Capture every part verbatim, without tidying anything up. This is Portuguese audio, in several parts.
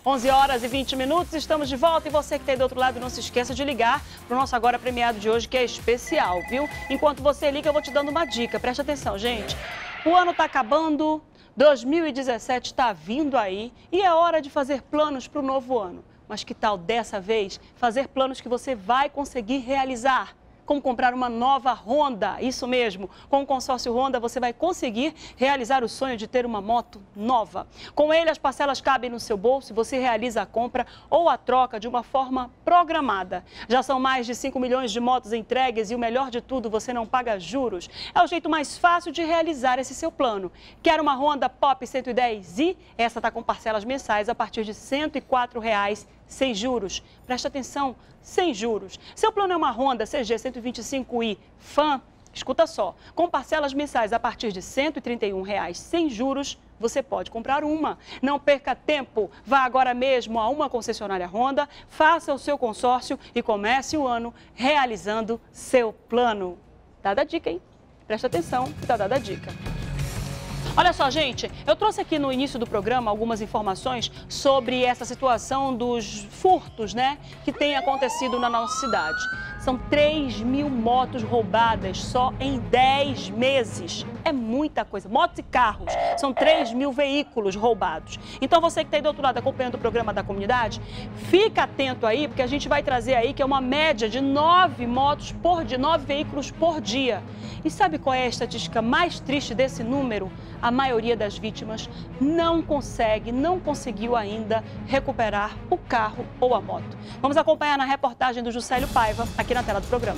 onze horas e vinte minutos, estamos de volta e você que está aí do outro lado, não se esqueça de ligar para o nosso Agora Premiado de hoje, que é especial, viu? Enquanto você liga, eu vou te dando uma dica, preste atenção, gente. O ano está acabando, dois mil e dezessete está vindo aí e é hora de fazer planos para o novo ano. Mas que tal dessa vez fazer planos que você vai conseguir realizar? Como comprar uma nova Honda, isso mesmo. Com o consórcio Honda você vai conseguir realizar o sonho de ter uma moto nova. Com ele as parcelas cabem no seu bolso e você realiza a compra ou a troca de uma forma programada. Já são mais de cinco milhões de motos entregues e o melhor de tudo, você não paga juros. É o jeito mais fácil de realizar esse seu plano. Quer uma Honda Pop cento e dez i? Essa está com parcelas mensais a partir de cento e quatro reais. Sem juros. Preste atenção, sem juros. Seu plano é uma Honda C G cento e vinte e cinco i Fan? Escuta só, com parcelas mensais a partir de cento e trinta e um reais sem juros, você pode comprar uma. Não perca tempo, vá agora mesmo a uma concessionária Honda, faça o seu consórcio e comece o ano realizando seu plano. Dada a dica, hein? Preste atenção, tá dada a dica. Olha só, gente, eu trouxe aqui no início do programa algumas informações sobre essa situação dos furtos, né, que tem acontecido na nossa cidade. São três mil motos roubadas só em dez meses. É muita coisa. Motos e carros. São três mil veículos roubados. Então, você que está aí do outro lado acompanhando o programa da comunidade, fica atento aí, porque a gente vai trazer aí que é uma média de nove motos por dia, nove veículos por dia. E sabe qual é a estatística mais triste desse número? A maioria das vítimas não consegue, não conseguiu ainda recuperar o carro ou a moto. Vamos acompanhar na reportagem do Juscelio Paiva, aqui na tela do programa.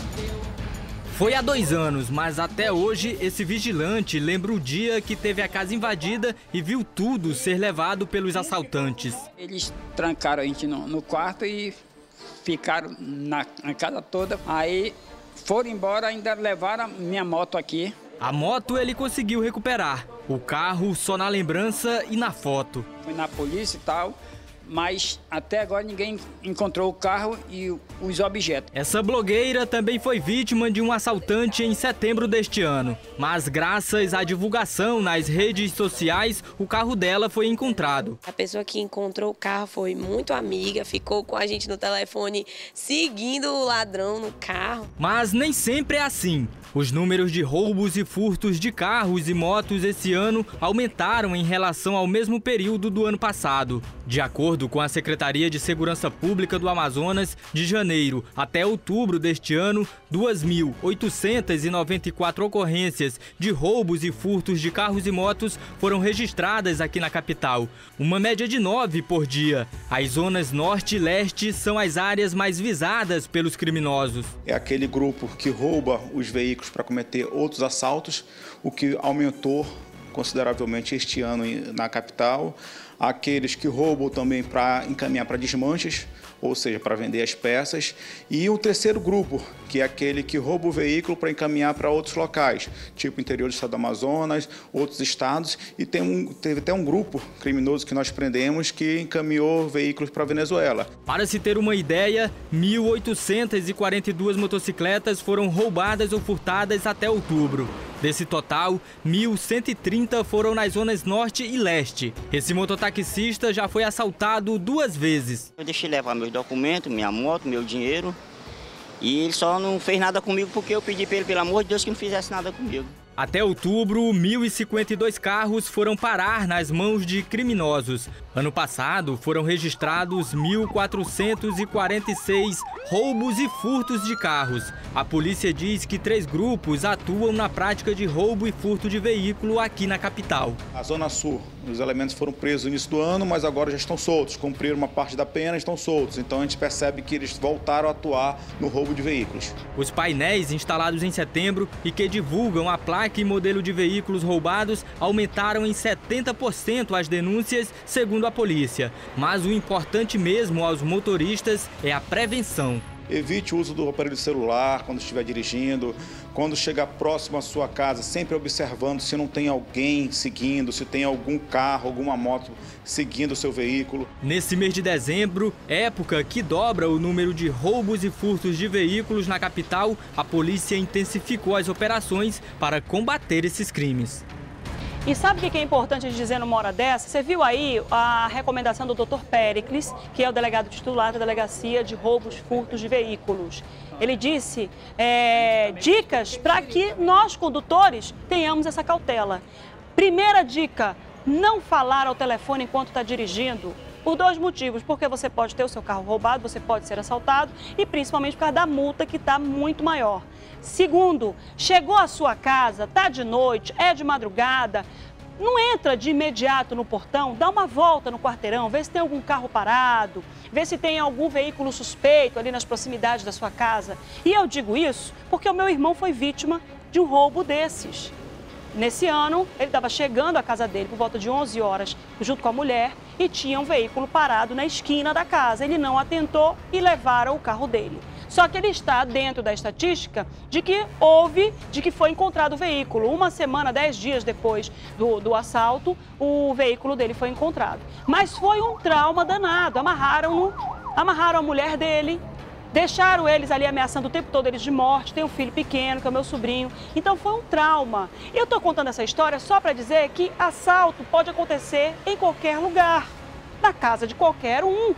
Foi há dois anos, mas até hoje esse vigilante lembra o dia que teve a casa invadida e viu tudo ser levado pelos assaltantes. Eles trancaram a gente no, no quarto e ficaram na, na casa toda. Aí foram embora, ainda levaram minha moto aqui. A moto ele conseguiu recuperar, o carro só na lembrança e na foto. Fui na polícia e tal, mas até agora ninguém encontrou o carro e os objetos. Essa blogueira também foi vítima de um assaltante em setembro deste ano. Mas graças à divulgação nas redes sociais, o carro dela foi encontrado. A pessoa que encontrou o carro foi muito amiga, ficou com a gente no telefone seguindo o ladrão no carro. Mas nem sempre é assim. Os números de roubos e furtos de carros e motos esse ano aumentaram em relação ao mesmo período do ano passado. De acordo com a Secretaria de Segurança Pública do Amazonas, de janeiro até outubro deste ano, duas mil oitocentas e noventa e quatro ocorrências de roubos e furtos de carros e motos foram registradas aqui na capital, uma média de nove por dia. As zonas norte e leste são as áreas mais visadas pelos criminosos. É aquele grupo que rouba os veículos para cometer outros assaltos, o que aumentou consideravelmente este ano na capital. Aqueles que roubam também para encaminhar para desmanches, ou seja, para vender as peças. E o terceiro grupo, que é aquele que rouba o veículo para encaminhar para outros locais, tipo interior do estado do Amazonas, outros estados. E tem um, teve até um grupo criminoso que nós prendemos que encaminhou veículos para a Venezuela. Para se ter uma ideia, mil oitocentas e quarenta e duas motocicletas foram roubadas ou furtadas até outubro. Desse total, mil cento e trinta foram nas zonas norte e leste. Esse mototaxista já foi assaltado duas vezes. Eu deixei levar meus documentos, minha moto, meu dinheiro. E ele só não fez nada comigo porque eu pedi para ele, pelo amor de Deus, que não fizesse nada comigo. Até outubro, mil e cinquenta e dois carros foram parar nas mãos de criminosos. Ano passado, foram registrados mil quatrocentos e quarenta e seis roubos e furtos de carros. A polícia diz que três grupos atuam na prática de roubo e furto de veículo aqui na capital. A Zona Sul, os elementos foram presos no início do ano, mas agora já estão soltos. Cumpriram uma parte da pena e estão soltos. Então a gente percebe que eles voltaram a atuar no roubo de veículos. Os painéis instalados em setembro e que divulgam a placa e modelo de veículos roubados aumentaram em setenta por cento as denúncias, segundo a polícia. Mas o importante mesmo aos motoristas é a prevenção. Evite o uso do aparelho celular quando estiver dirigindo, quando chegar próximo à sua casa, sempre observando se não tem alguém seguindo, se tem algum carro, alguma moto seguindo o seu veículo. Nesse mês de dezembro, época que dobra o número de roubos e furtos de veículos na capital, a polícia intensificou as operações para combater esses crimes. E sabe o que é importante dizer numa hora dessa? Você viu aí a recomendação do doutor Péricles, que é o delegado titular da Delegacia de Roubos e Furtos de Veículos. Ele disse é, dicas para que nós, condutores, tenhamos essa cautela. Primeira dica, não falar ao telefone enquanto está dirigindo. Por dois motivos, porque você pode ter o seu carro roubado, você pode ser assaltado e principalmente por causa da multa que está muito maior. Segundo, chegou à sua casa, está de noite, é de madrugada, não entra de imediato no portão, dá uma volta no quarteirão, vê se tem algum carro parado, vê se tem algum veículo suspeito ali nas proximidades da sua casa. E eu digo isso porque o meu irmão foi vítima de um roubo desses. Nesse ano, ele estava chegando à casa dele por volta de onze horas, junto com a mulher, e tinha um veículo parado na esquina da casa. Ele não atentou e levaram o carro dele. Só que ele está dentro da estatística de que houve, de que foi encontrado o veículo. Uma semana, dez dias depois do, do assalto, o veículo dele foi encontrado. Mas foi um trauma danado. Amarraram-no, amarraram a mulher dele, deixaram eles ali ameaçando o tempo todo eles de morte. Tem um filho pequeno, que é o meu sobrinho. Então foi um trauma. Eu estou contando essa história só para dizer que assalto pode acontecer em qualquer lugar, na casa de qualquer um.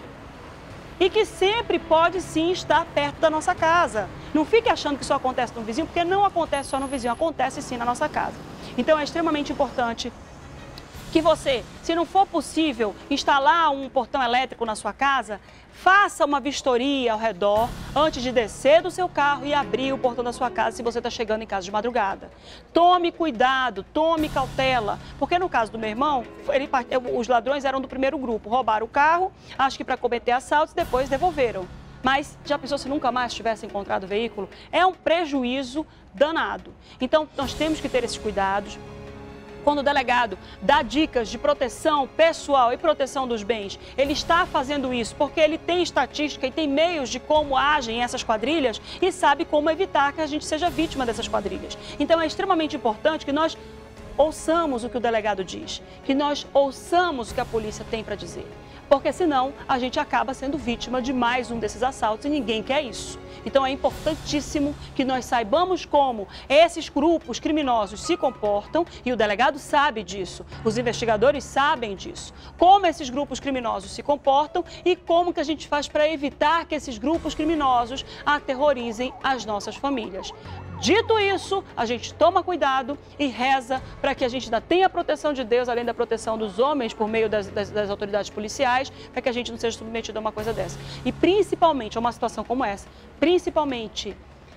E que sempre pode sim estar perto da nossa casa. Não fique achando que só acontece no vizinho, porque não acontece só no vizinho, acontece sim na nossa casa. Então é extremamente importante que você, se não for possível instalar um portão elétrico na sua casa, faça uma vistoria ao redor antes de descer do seu carro e abrir o portão da sua casa se você está chegando em casa de madrugada. Tome cuidado, tome cautela, porque no caso do meu irmão, ele, os ladrões eram do primeiro grupo, roubaram o carro, acho que para cometer assaltos, depois devolveram. Mas já pensou se nunca mais tivesse encontrado o veículo? É um prejuízo danado. Então nós temos que ter esses cuidados. Quando o delegado dá dicas de proteção pessoal e proteção dos bens, ele está fazendo isso porque ele tem estatística e tem meios de como agem essas quadrilhas e sabe como evitar que a gente seja vítima dessas quadrilhas. Então é extremamente importante que nós ouçamos o que o delegado diz, que nós ouçamos o que a polícia tem para dizer. Porque senão a gente acaba sendo vítima de mais um desses assaltos e ninguém quer isso. Então é importantíssimo que nós saibamos como esses grupos criminosos se comportam e o delegado sabe disso, os investigadores sabem disso, como esses grupos criminosos se comportam e como que a gente faz para evitar que esses grupos criminosos aterrorizem as nossas famílias. Dito isso, a gente toma cuidado e reza para que a gente ainda tenha a proteção de Deus, além da proteção dos homens por meio das, das, das autoridades policiais, para que a gente não seja submetido a uma coisa dessa. E principalmente, a uma situação como essa, principalmente,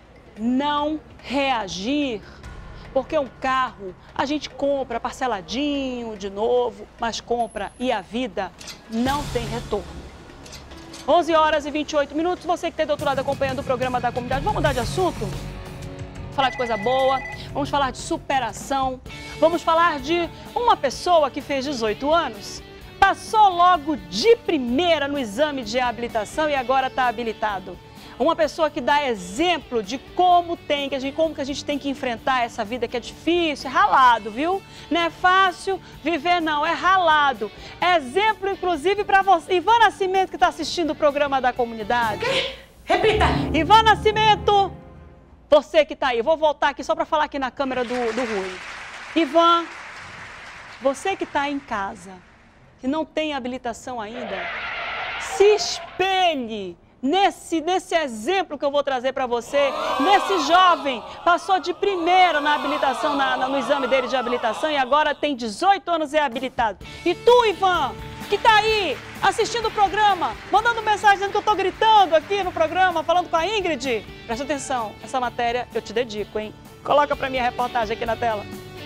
não reagir, porque um carro a gente compra parceladinho de novo, mas compra e a vida não tem retorno. onze horas e vinte e oito minutos, você que tem doutorado acompanhando o programa da comunidade, vamos mudar de assunto? Falar de coisa boa, vamos falar de superação, vamos falar de uma pessoa que fez dezoito anos, passou logo de primeira no exame de habilitação e agora está habilitado. Uma pessoa que dá exemplo de como tem, que a gente, como que a gente tem que enfrentar essa vida que é difícil, é ralado, viu? Não é fácil viver não, é ralado. É exemplo inclusive para você, Ivan Nascimento, que está assistindo o programa da comunidade. Repita! Ivan Nascimento! Você que está aí, eu vou voltar aqui só para falar aqui na câmera do, do Rui. Ivan, você que está em casa, que não tem habilitação ainda, se espelhe nesse, nesse exemplo que eu vou trazer para você, nesse jovem, passou de primeira na habilitação, na, na, no exame dele de habilitação e agora tem dezoito anos e é habilitado. E tu, Ivan, que está aí assistindo o programa, mandando mensagem dizendo que eu estou gritando aqui no programa, falando com a Ingrid. Presta atenção, essa matéria eu te dedico, hein? Coloca para mim a reportagem aqui na tela.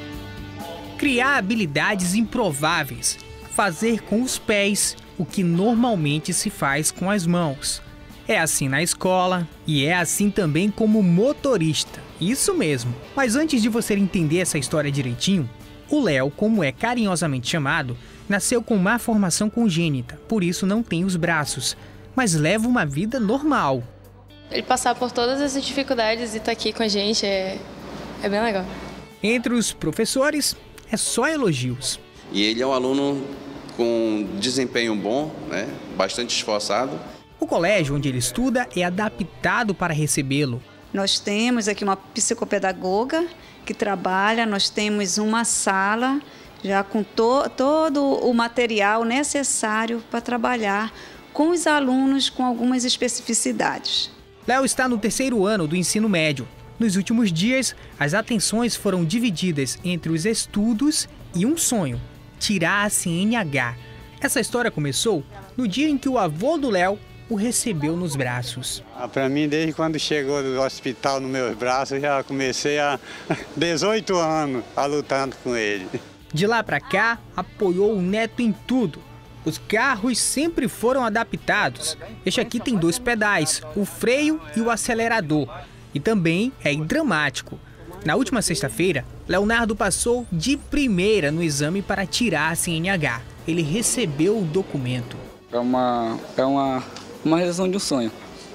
Criar habilidades improváveis. Fazer com os pés o que normalmente se faz com as mãos. É assim na escola e é assim também como motorista. Isso mesmo. Mas antes de você entender essa história direitinho, o Léo, como é carinhosamente chamado, nasceu com má formação congênita, por isso não tem os braços, mas leva uma vida normal. Ele passar por todas essas dificuldades e estar aqui com a gente é, é bem legal. Entre os professores, é só elogios. E ele é um aluno com desempenho bom, né? Bastante esforçado. O colégio onde ele estuda é adaptado para recebê-lo. Nós temos aqui uma psicopedagoga que trabalha, nós temos uma sala já com to, todo o material necessário para trabalhar com os alunos com algumas especificidades. Léo está no terceiro ano do ensino médio. Nos últimos dias, as atenções foram divididas entre os estudos e um sonho: tirar a C N H. Essa história começou no dia em que o avô do Léo o recebeu nos braços. Ah, para mim, desde quando chegou do hospital nos meus braços, já comecei há dezoito anos a lutando com ele. De lá para cá, apoiou o neto em tudo. Os carros sempre foram adaptados. Este aqui tem dois pedais, o freio e o acelerador. E também é dramático. Na última sexta-feira, Leonardo passou de primeira no exame para tirar a C N H. Ele recebeu o documento. É uma, é uma, uma realização de um sonho.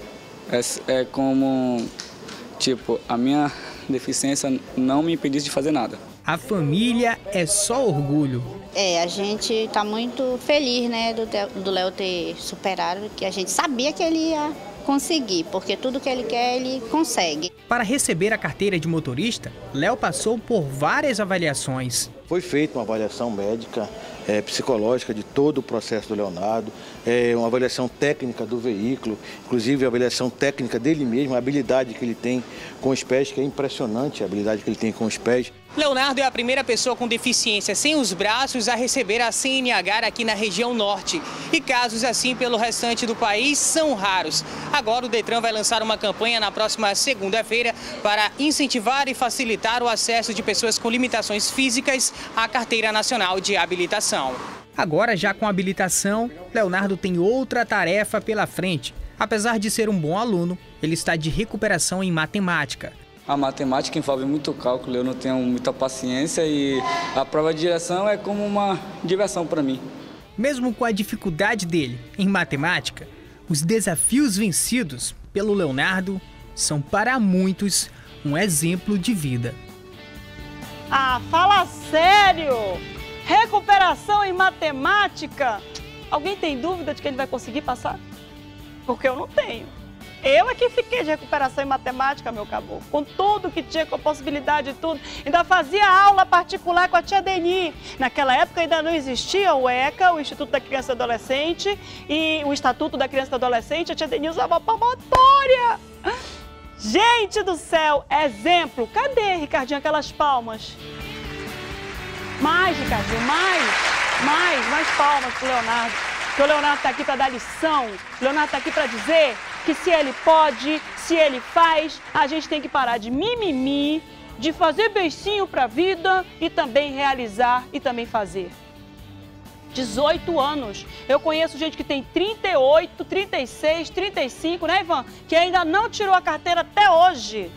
É, é como, tipo, a minha deficiência não me impedisse de fazer nada. A família é só orgulho. É, a gente está muito feliz, né, do Léo ter superado, que a gente sabia que ele ia conseguir, porque tudo que ele quer, ele consegue. Para receber a carteira de motorista, Léo passou por várias avaliações. Foi feita uma avaliação médica, é, psicológica de todo o processo do Leonardo, é, uma avaliação técnica do veículo, inclusive a avaliação técnica dele mesmo, a habilidade que ele tem com os pés, que é impressionante a habilidade que ele tem com os pés. Leonardo é a primeira pessoa com deficiência sem os braços a receber a C N H aqui na região norte. E casos assim pelo restante do país são raros. Agora o Detran vai lançar uma campanha na próxima segunda-feira para incentivar e facilitar o acesso de pessoas com limitações físicas à Carteira Nacional de Habilitação. Agora, já com a habilitação, Leonardo tem outra tarefa pela frente. Apesar de ser um bom aluno, ele está de recuperação em matemática. A matemática envolve muito cálculo, eu não tenho muita paciência e a prova de direção é como uma diversão para mim. Mesmo com a dificuldade dele em matemática, os desafios vencidos pelo Leonardo são para muitos um exemplo de vida. Ah, fala sério! Recuperação em matemática? Alguém tem dúvida de que ele vai conseguir passar? Porque eu não tenho. Eu é que fiquei de recuperação em matemática, meu caboclo, com tudo que tinha, com a possibilidade de tudo. Ainda fazia aula particular com a tia Deni. Naquela época ainda não existia o ECA, o Instituto da Criança e Adolescente, e o Estatuto da Criança e Adolescente. A tia Deni usava palmatória. Gente do céu, exemplo. Cadê, Ricardinho, aquelas palmas? Mais, Ricardinho, mais, mais, mais palmas pro Leonardo. Porque o Leonardo está aqui para dar lição, o Leonardo está aqui para dizer que se ele pode, se ele faz, a gente tem que parar de mimimi, de fazer beicinho para a vida e também realizar e também fazer. dezoito anos. Eu conheço gente que tem trinta e oito, trinta e seis, trinta e cinco, né, Ivan? Que ainda não tirou a carteira até hoje.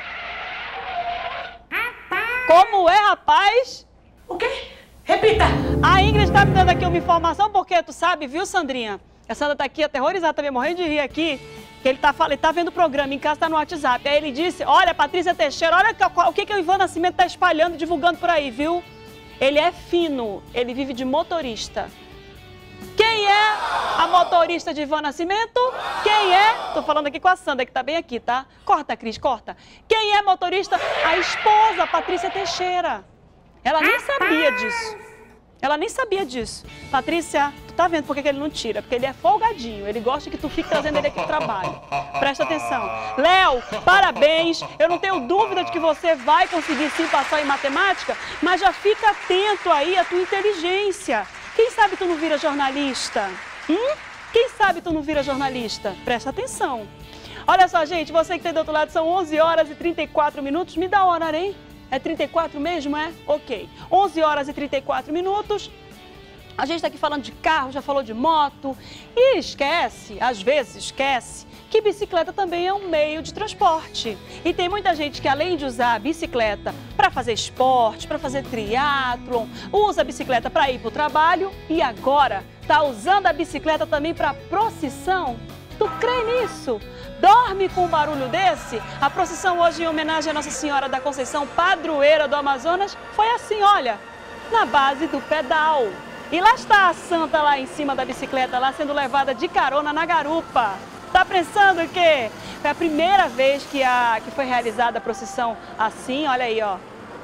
Como é, rapaz? O quê? Repita! A Ingrid está me dando aqui uma informação, porque tu sabe, viu, Sandrinha? A Sandra está aqui aterrorizada, também morrendo de rir aqui, que ele está tá vendo o programa, em casa está no WhatsApp. Aí ele disse, olha, Patrícia Teixeira, olha o que, que o Ivan Nascimento está espalhando, divulgando por aí, viu? Ele é fino, ele vive de motorista. Quem é a motorista de Ivan Nascimento? Quem é? Tô falando aqui com a Sandra, que tá bem aqui, tá? Corta, Cris, corta. Quem é motorista? A esposa, Patrícia Teixeira. Ela nem sabia disso. Ela nem sabia disso. Patrícia, tu tá vendo por que ele não tira? Porque ele é folgadinho, ele gosta que tu fique trazendo ele aqui pro trabalho. Presta atenção. Léo, parabéns. Eu não tenho dúvida de que você vai conseguir sim passar em matemática, mas já fica atento aí à tua inteligência. Quem sabe tu não vira jornalista? Hum? Quem sabe tu não vira jornalista? Presta atenção. Olha só, gente, você que tem do outro lado, são onze horas e trinta e quatro minutos. Me dá a hora, hein? É trinta e quatro mesmo, é? Ok. onze horas e trinta e quatro minutos. A gente está aqui falando de carro, já falou de moto. E esquece, às vezes esquece, que bicicleta também é um meio de transporte. E tem muita gente que, além de usar a bicicleta para fazer esporte, para fazer triatlon, usa a bicicleta para ir para o trabalho e agora está usando a bicicleta também para procissão. Tu crê nisso? Dorme com um barulho desse? A procissão hoje, em homenagem à Nossa Senhora da Conceição, padroeira do Amazonas, foi assim, olha, na base do pedal. E lá está a santa lá em cima da bicicleta, lá sendo levada de carona na garupa. Tá pensando o quê? Foi a primeira vez que, a, que foi realizada a procissão assim, olha aí, ó.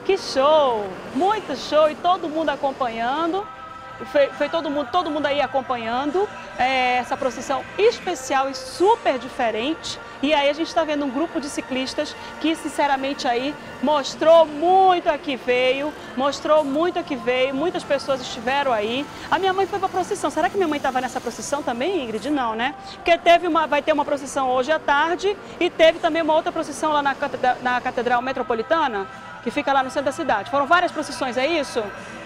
Que show! Muito show e todo mundo acompanhando. Foi, foi todo mundo, todo mundo aí acompanhando é, essa procissão especial e super diferente. E aí a gente está vendo um grupo de ciclistas que, sinceramente, aí mostrou muito a que veio, mostrou muito a que veio, muitas pessoas estiveram aí. A minha mãe foi para a procissão. Será que minha mãe estava nessa procissão também, Ingrid? Não, né? Porque teve uma, vai ter uma procissão hoje à tarde e teve também uma outra procissão lá na Catedral, na Catedral Metropolitana, que fica lá no centro da cidade. Foram várias procissões, é isso?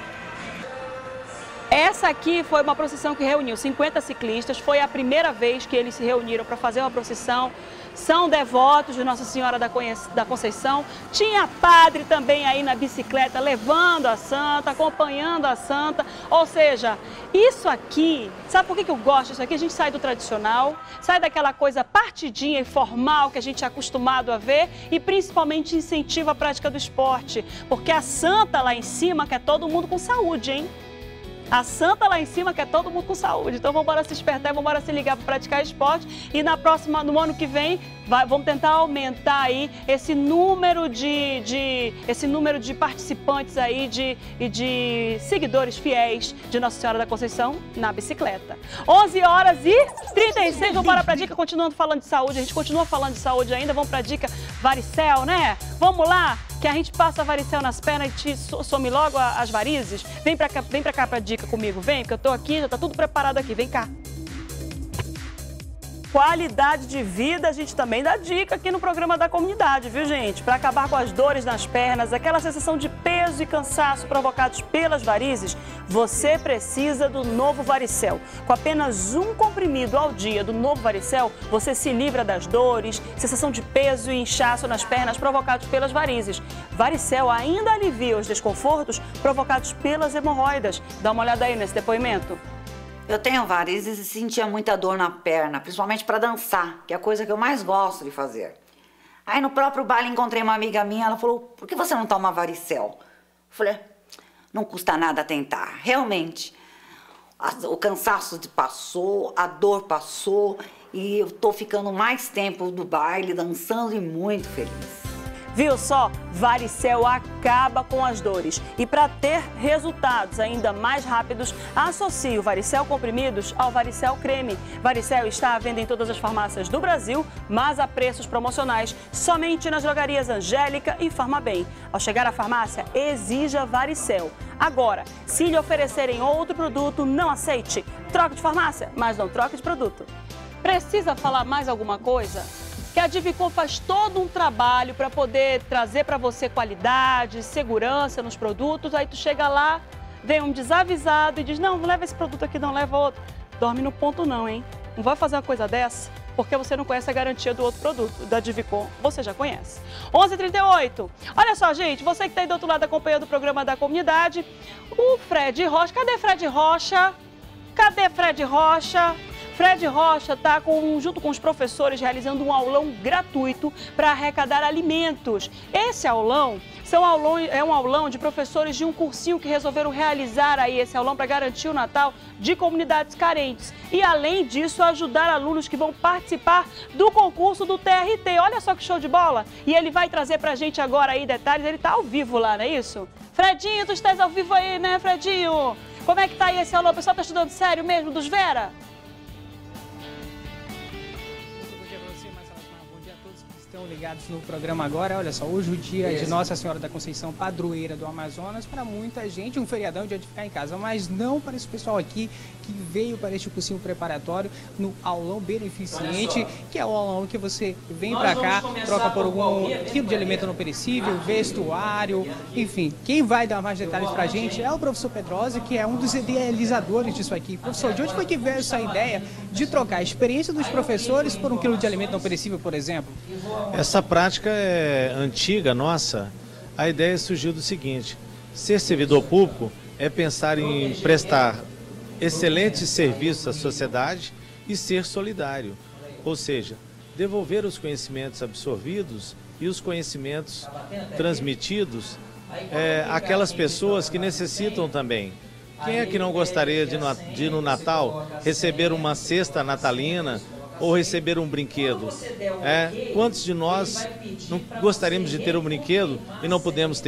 Essa aqui foi uma procissão que reuniu cinquenta ciclistas, foi a primeira vez que eles se reuniram para fazer uma procissão. São devotos de Nossa Senhora da Conceição. Tinha padre também aí na bicicleta, levando a santa, acompanhando a santa. Ou seja, isso aqui, sabe por que eu gosto disso aqui? A gente sai do tradicional, sai daquela coisa partidinha e formal que a gente é acostumado a ver e principalmente incentiva a prática do esporte. Porque a santa lá em cima quer todo mundo com saúde, hein? A santa lá em cima quer todo mundo com saúde. Então vamos embora se despertar, vamos embora se ligar para praticar esporte. E na próxima, no ano que vem, vai, vamos tentar aumentar aí esse número de, de, esse número de participantes aí de, e de seguidores fiéis de Nossa Senhora da Conceição na bicicleta. onze horas e trinta e seis, vamos embora para a dica, continuando falando de saúde. A gente continua falando de saúde ainda, vamos para a dica varicel, né? Vamos lá, que a gente passa varicel nas pernas e te some logo as varizes. Vem pra cá, vem pra cá pra dica comigo, vem, porque eu tô aqui, já tá tudo preparado aqui, vem cá. Qualidade de vida, a gente também dá dica aqui no programa da comunidade, viu, gente? Para acabar com as dores nas pernas, aquela sensação de peso e cansaço provocados pelas varizes, você precisa do Novo Varicel. Com apenas um comprimido ao dia do Novo Varicel, você se livra das dores, sensação de peso e inchaço nas pernas provocados pelas varizes. Varicel ainda alivia os desconfortos provocados pelas hemorroidas. Dá uma olhada aí nesse depoimento. Eu tenho varizes e sentia muita dor na perna, principalmente para dançar, que é a coisa que eu mais gosto de fazer. Aí no próprio baile encontrei uma amiga minha, ela falou, por que você não toma varicel? Eu falei, não custa nada tentar. Realmente, a, o cansaço passou, a dor passou e eu tô ficando mais tempo do baile, dançando e muito feliz. Viu só? Varicel acaba com as dores. E para ter resultados ainda mais rápidos, associe o Varicel comprimidos ao Varicel creme. Varicel está à venda em todas as farmácias do Brasil, mas a preços promocionais somente nas drogarias Angélica e Farmabem. Ao chegar à farmácia, exija Varicel. Agora, se lhe oferecerem outro produto, não aceite. Troque de farmácia, mas não troque de produto. Precisa falar mais alguma coisa? Que a Divicon faz todo um trabalho para poder trazer para você qualidade, segurança nos produtos. Aí tu chega lá, vem um desavisado e diz, não, não leva esse produto aqui, não leva outro. Dorme no ponto não, hein? Não vai fazer uma coisa dessa porque você não conhece a garantia do outro produto, da Divicon, você já conhece. onze e trinta e oito. Olha só, gente, você que está aí do outro lado acompanhando o programa da comunidade, o Fred Rocha, cadê Fred Rocha? Cadê Fred Rocha? Fred Rocha está junto com os professores realizando um aulão gratuito para arrecadar alimentos. Esse aulão, são aulão é um aulão de professores de um cursinho que resolveram realizar aí esse aulão para garantir o Natal de comunidades carentes. E além disso, ajudar alunos que vão participar do concurso do T R T. Olha só que show de bola! E ele vai trazer para a gente agora aí detalhes, ele está ao vivo lá, não é isso? Fredinho, tu estás ao vivo aí, né, Fredinho? Como é que tá aí esse aulão? O pessoal está estudando sério mesmo, dos Vera? Estão ligados no programa agora. Olha só, hoje o dia de Nossa Senhora da Conceição, padroeira do Amazonas, para muita gente um feriadão, dia de ficar em casa, mas não para esse pessoal aqui que veio para este cursinho preparatório no aulão beneficente, que é o aulão que você vem para cá, troca por algum quilo de alimento não perecível, vestuário, enfim. Quem vai dar mais detalhes para a gente é o professor Pedrosa, que é um dos idealizadores disso aqui. Professor, de onde foi que veio essa ideia de trocar a experiência dos professores por um quilo de alimento não perecível, por exemplo? Essa prática é antiga, nossa. A ideia surgiu do seguinte: ser servidor público é pensar em prestar excelentes serviços à sociedade e ser solidário, ou seja, devolver os conhecimentos absorvidos e os conhecimentos transmitidos é, àquelas pessoas que necessitam também. Quem é que não gostaria de, de no Natal receber uma cesta natalina ou receber um brinquedo? É, quantos de nós não gostaríamos de ter um brinquedo e não podemos ter?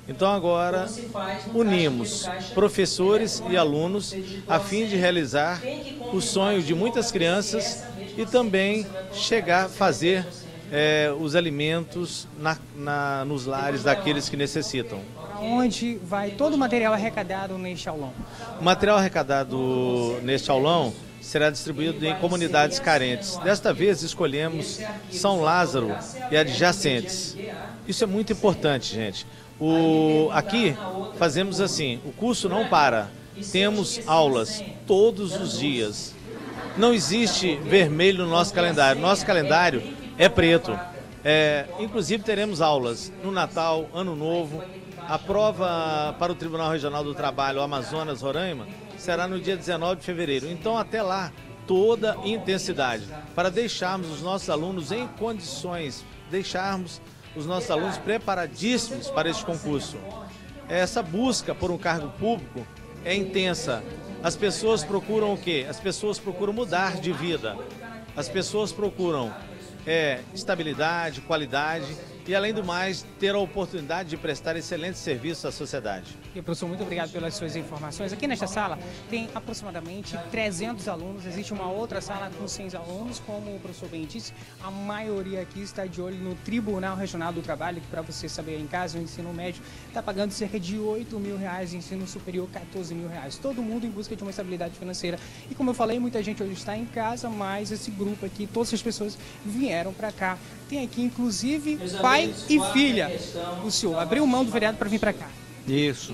Então agora unimos professores e alunos a fim de realizar o sonho de muitas crianças e também chegar a fazer é, os alimentos na, na, nos lares daqueles que necessitam. Onde vai todo o material arrecadado neste aulão? O material arrecadado neste aulão será distribuído em comunidades carentes. Desta vez escolhemos São Lázaro e adjacentes. Isso é muito importante, gente. O, aqui fazemos assim, o curso não para, temos aulas todos os dias. Não existe vermelho no nosso calendário, nosso calendário é preto. É, inclusive teremos aulas no Natal, Ano Novo. A prova para o Tribunal Regional do Trabalho Amazonas Roraima será no dia dezenove de fevereiro. Então, até lá, toda intensidade para deixarmos os nossos alunos em condições, deixarmos os nossos alunos preparadíssimos para este concurso. Essa busca por um cargo público é intensa. As pessoas procuram o quê? As pessoas procuram mudar de vida. As pessoas procuram é, estabilidade, qualidade e, além do mais, ter a oportunidade de prestar excelente serviço à sociedade. E, professor, muito obrigado pelas suas informações. Aqui nesta sala tem aproximadamente trezentos alunos. Existe uma outra sala com cem alunos. Como o professor bem disse, a maioria aqui está de olho no Tribunal Regional do Trabalho, que, para você saber, em casa, o ensino médio está pagando cerca de oito mil reais, ensino superior quatorze mil reais. Todo mundo em busca de uma estabilidade financeira. E, como eu falei, muita gente hoje está em casa, mas esse grupo aqui, todas as pessoas vieram para cá. Tem aqui, inclusive, pai e filha. O senhor abriu mão do feriado para vir para cá. Isso.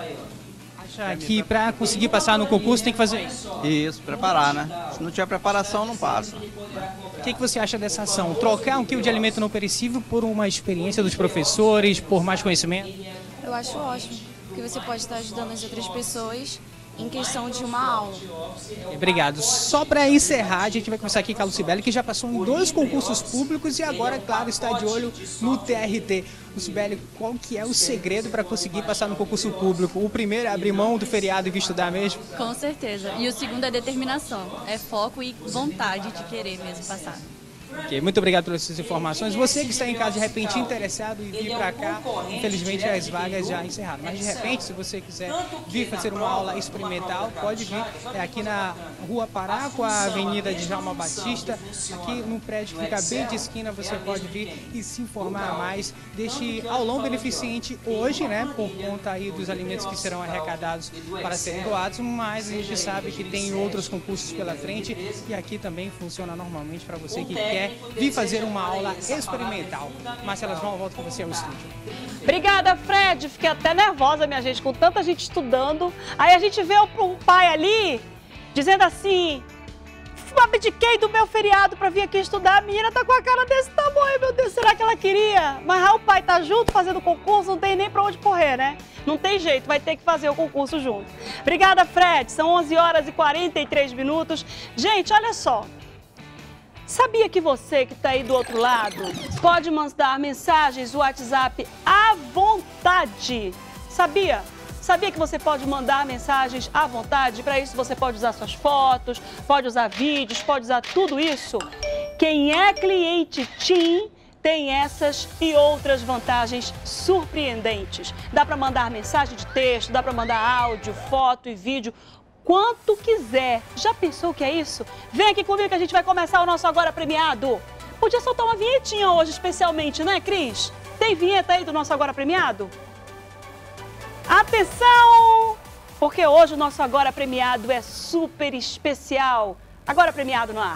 Acha que para conseguir passar no concurso tem que fazer isso? Isso, preparar, né? Se não tiver preparação, não passa. O que, que você acha dessa ação? Trocar um quilo de alimento não perecível por uma experiência dos professores, por mais conhecimento? Eu acho ótimo, porque você pode estar ajudando as outras pessoas em questão de uma aula. Obrigado. Só para encerrar, a gente vai começar aqui com a Lucibele, que já passou em dois concursos públicos e agora, claro, está de olho no T R T. Lucibele, qual que é o segredo para conseguir passar no concurso público? O primeiro é abrir mão do feriado e vir estudar mesmo? Com certeza. E o segundo é determinação. É foco e vontade de querer mesmo passar. Okay, muito obrigado pelas suas informações. Você que está em casa de repente interessado em vir para cá, infelizmente as vagas já encerraram. Mas de repente, se você quiser vir fazer uma aula experimental, pode vir. É aqui na Rua Pará, com a Avenida de Djalma Batista, aqui no prédio que fica bem de esquina, você pode vir e se informar mais deste aulão beneficente hoje, né, por conta aí dos alimentos que serão arrecadados para serem doados, mas a gente sabe que tem outros concursos pela frente e aqui também funciona normalmente para você que quer vir fazer uma aula experimental. Marcela João, volto com você ao estúdio. Obrigada, Fred. Fiquei até nervosa, minha gente, com tanta gente estudando. Aí a gente vê um pai ali dizendo assim: abdiquei do meu feriado para vir aqui estudar. A menina tá com a cara desse tamanho, meu Deus, será que ela queria? Mas o pai tá junto fazendo o concurso, não tem nem para onde correr, né? Não tem jeito, vai ter que fazer o concurso junto. Obrigada, Fred. São onze horas e quarenta e três minutos. Gente, olha só. Sabia que você que está aí do outro lado pode mandar mensagens no WhatsApp à vontade? Sabia? Sabia que você pode mandar mensagens à vontade? Para isso você pode usar suas fotos, pode usar vídeos, pode usar tudo isso. Quem é cliente TIM tem essas e outras vantagens surpreendentes. Dá para mandar mensagem de texto, dá para mandar áudio, foto e vídeo, quanto quiser. Já pensou o que é isso? Vem aqui comigo que a gente vai começar o nosso Agora Premiado. Podia soltar uma vinhetinha hoje, especialmente, né, Cris? Tem vinheta aí do nosso Agora Premiado? Atenção! Porque hoje o nosso Agora Premiado é super especial. Agora Premiado no ar.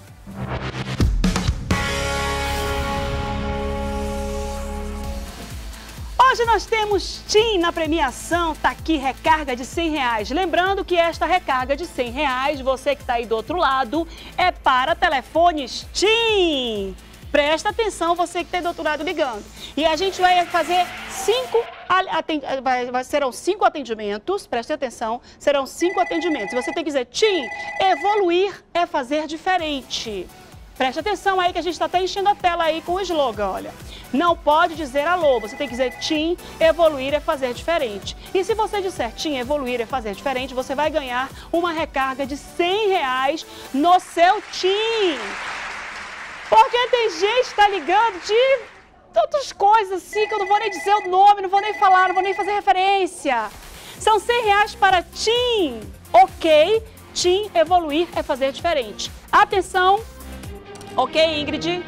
Hoje nós temos TIM na premiação, tá aqui recarga de cem reais. Lembrando que esta recarga de cem reais, você que está aí do outro lado, é para telefones TIM. Presta atenção, você que está aí do outro lado ligando. E a gente vai fazer cinco, vai, serão cinco atendimentos, preste atenção, serão cinco atendimentos. Você tem que dizer, TIM, evoluir é fazer diferente. Preste atenção aí que a gente está até enchendo a tela aí com o slogan, olha. Não pode dizer alô, você tem que dizer TIM, evoluir é fazer diferente. E se você disser TIM, evoluir é fazer diferente, você vai ganhar uma recarga de cem reais no seu TIM. Porque tem gente que está ligando de outras coisas assim, que eu não vou nem dizer o nome, não vou nem falar, não vou nem fazer referência. São cem reais para Tim, ok? Tim, evoluir é fazer diferente. Atenção, ok, Ingrid?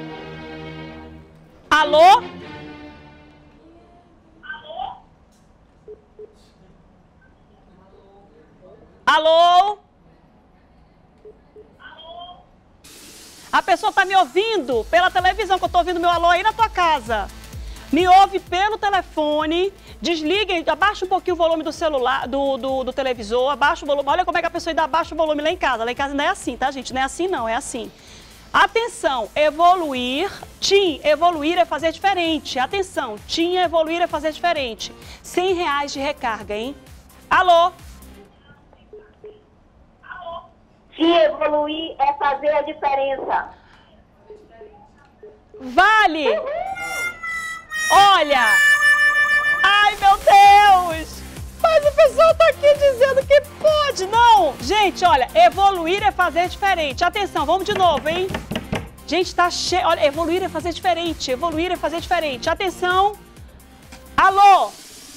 Alô? Alô? A pessoa está me ouvindo pela televisão, que eu estou ouvindo meu alô aí na tua casa. Me ouve pelo telefone, desliga, abaixa um pouquinho o volume do celular, do, do, do televisor, abaixa o volume. Olha como é que a pessoa ainda abaixa o volume lá em casa. Lá em casa não é assim, tá, gente? Não é assim, não, é assim. Atenção, evoluir, Tim, evoluir é fazer diferente. Atenção, Tim, evoluir é fazer diferente. cem reais de recarga, hein? Alô? Tim, evoluir é fazer a diferença. Vale! Olha! Ai, meu Deus! Mas o pessoal tá aqui dizendo que pode, não! Gente, olha, evoluir é fazer diferente. Atenção, vamos de novo, hein? Gente, tá cheio. Olha, evoluir é fazer diferente. Evoluir é fazer diferente. Atenção! Alô!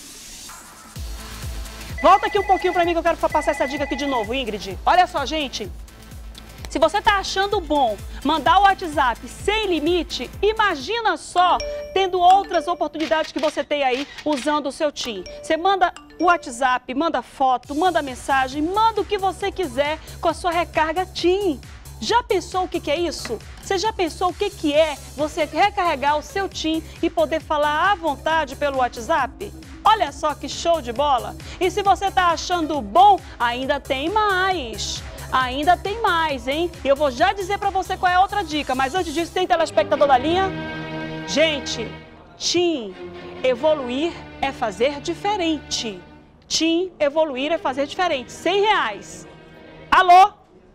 Volta aqui um pouquinho pra mim que eu quero passar essa dica aqui de novo, Ingrid. Olha só, gente. Se você tá achando bom mandar o WhatsApp sem limite, imagina só tendo outras oportunidades que você tem aí usando o seu Tim. Você manda o WhatsApp, manda foto, manda mensagem, manda o que você quiser com a sua recarga Tim. Já pensou o que que é isso? Você já pensou o que que é você recarregar o seu Tim e poder falar à vontade pelo WhatsApp? Olha só que show de bola! E se você tá achando bom, ainda tem mais! Ainda tem mais, hein? E eu vou já dizer pra você qual é a outra dica, mas antes disso, tem telespectador da linha? Gente, Tim, evoluir é fazer diferente. Tim, evoluir é fazer diferente. cem reais. Alô?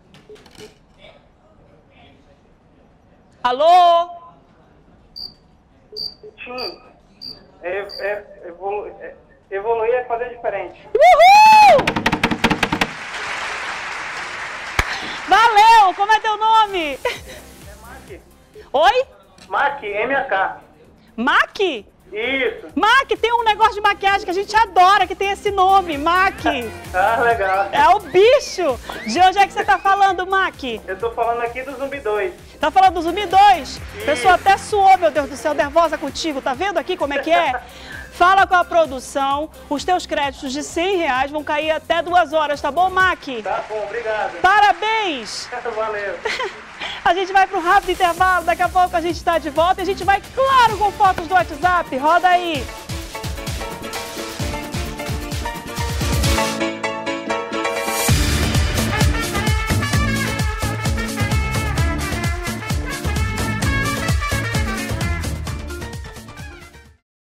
Alô? Tim, é, é, evolu é, evoluir é fazer diferente. Uhul! Valeu! Como é teu nome? É Mac. Oi? Mac, M A K. Mac? Isso. Mac, tem um negócio de maquiagem que a gente adora, que tem esse nome, Mac. Ah, legal. É o bicho. De onde é que você tá falando, Mac? Eu tô falando aqui do Zumbi dois. Tá falando do Zumbi dois? A pessoa até suou, meu Deus do céu, nervosa contigo. Tá vendo aqui como é que é? Fala com a produção, os teus créditos de cem reais vão cair até duas horas, tá bom, Mac? Tá bom, obrigado. Parabéns! Valeu. A gente vai para um rápido intervalo, daqui a pouco a gente está de volta e a gente vai, claro, com fotos do WhatsApp. Roda aí!